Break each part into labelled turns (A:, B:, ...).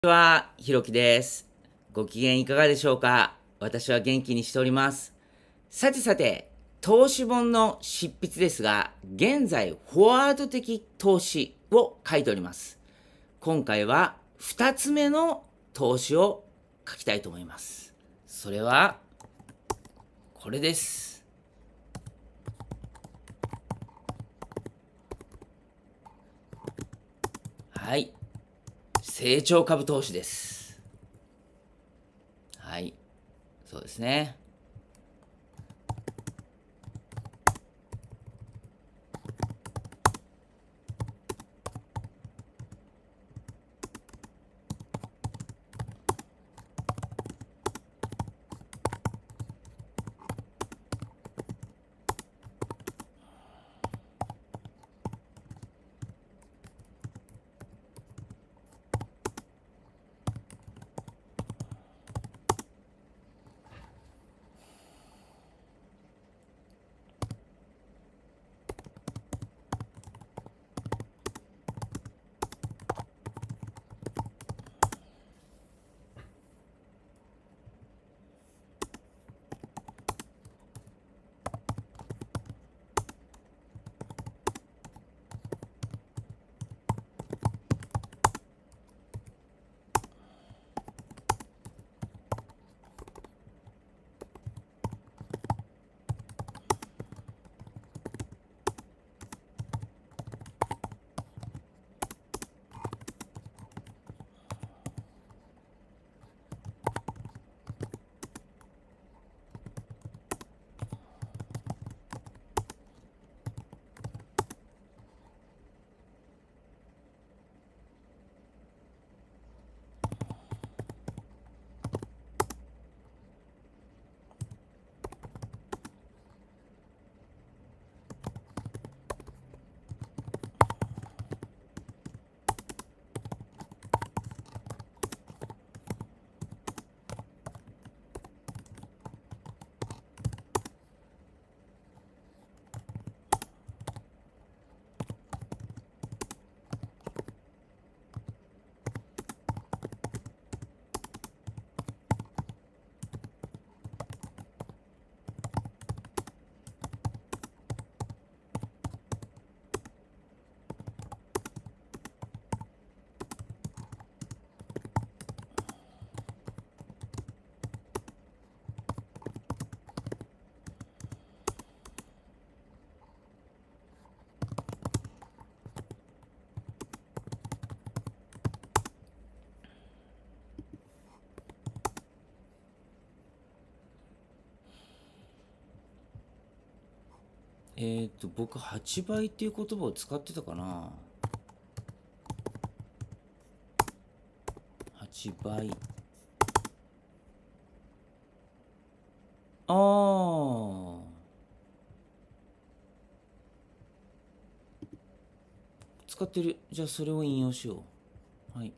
A: こんにちは、ひろきです。ご機嫌いかがでしょうか？私は元気にしております。さてさて、投資本の執筆ですが、現在、フォワード的投資を書いております。今回は2つ目の投資を書きたいと思います。それは、これです。はい。成長株投資です。はい。そうですね。僕、8倍っていう言葉を使ってたかな？ 8 倍。ああ、使ってる。じゃあそれを引用しよう。はい。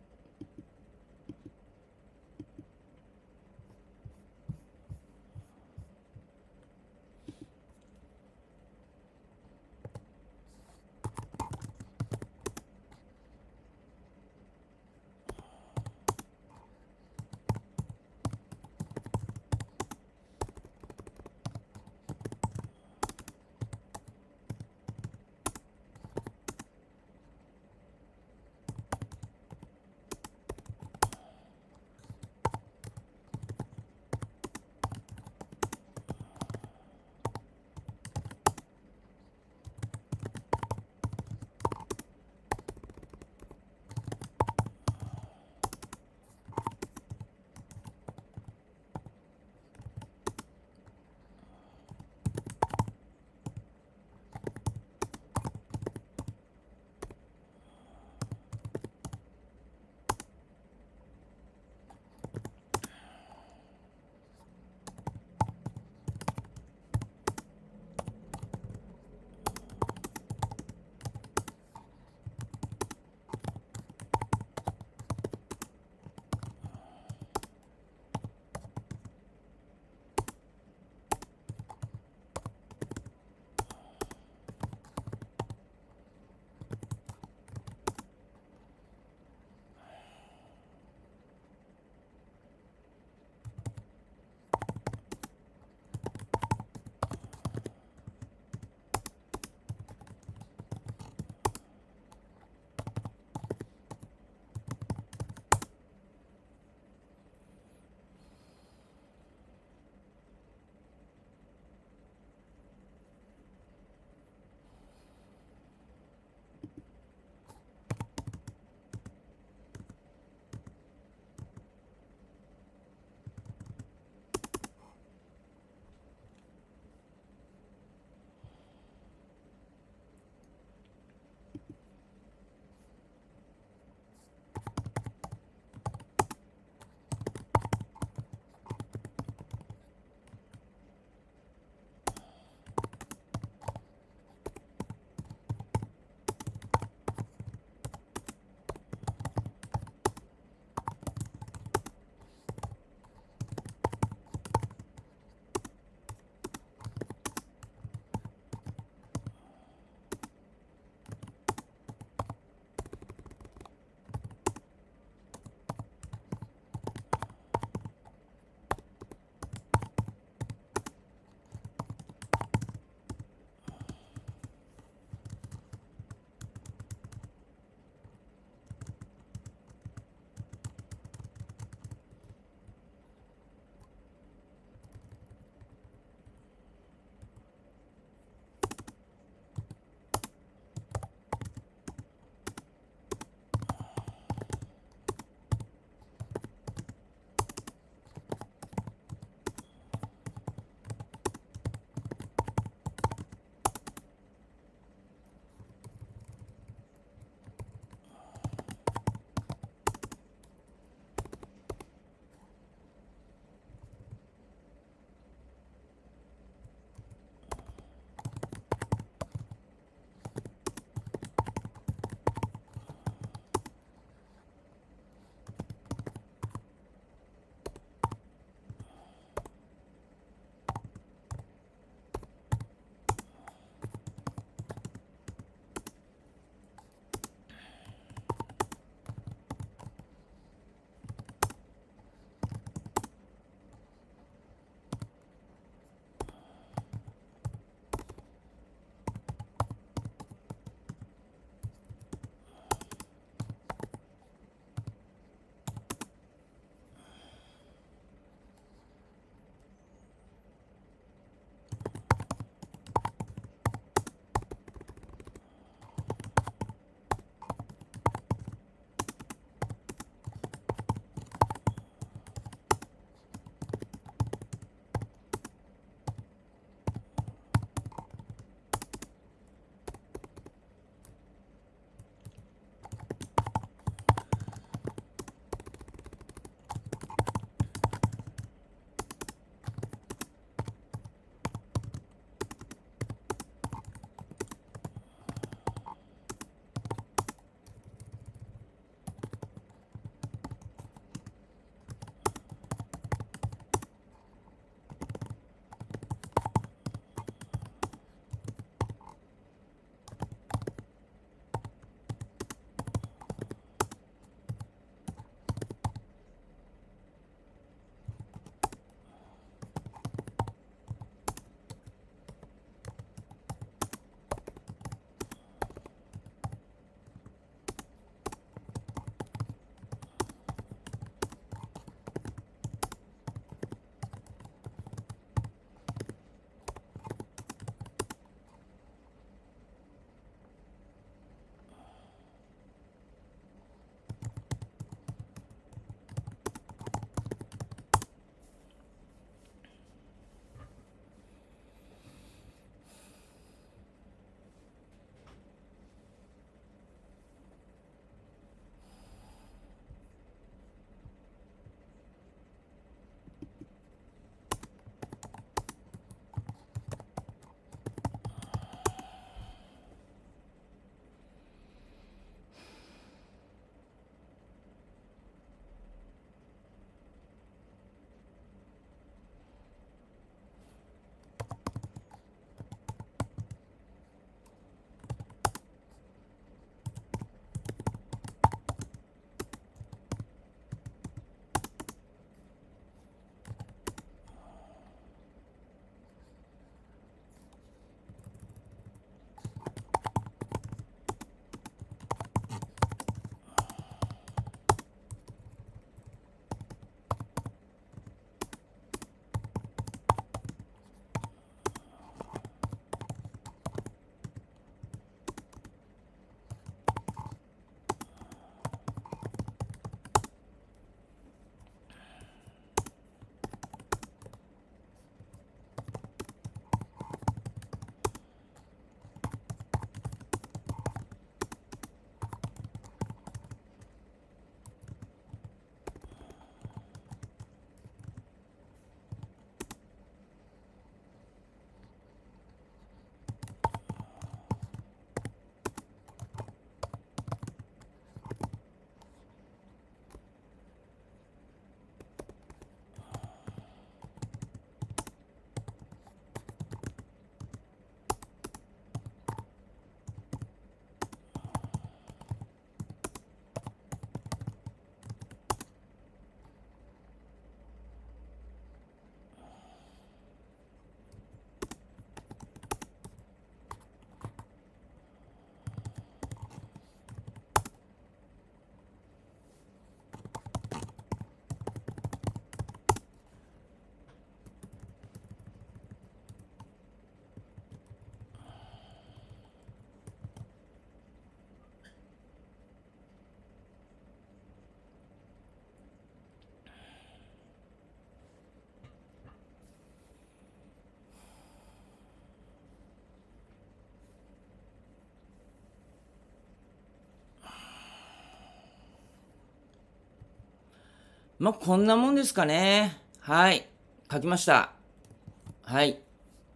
A: まあ、こんなもんですかね。はい。書きました。はい。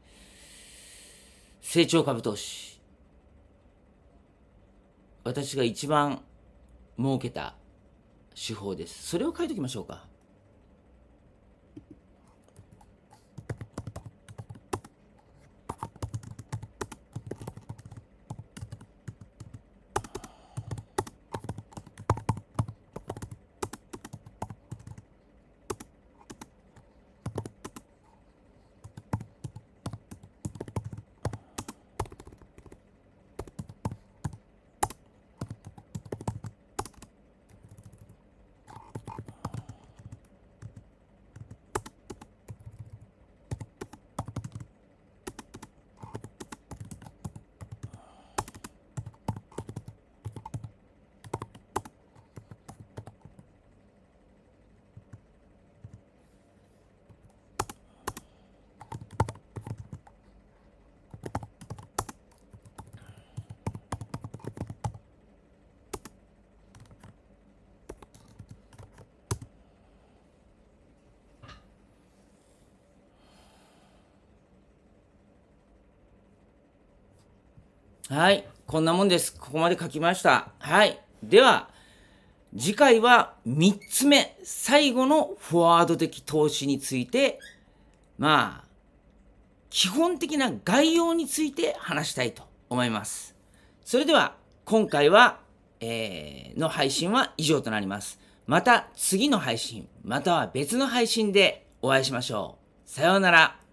A: 成長株投資。私が一番儲けた手法です。それを書いておきましょうか。はい。こんなもんです。ここまで書きました。はい。では、次回は3つ目、最後のフォワード的投資について、まあ、基本的な概要について話したいと思います。それでは、今回は、の配信は以上となります。また次の配信、または別の配信でお会いしましょう。さようなら。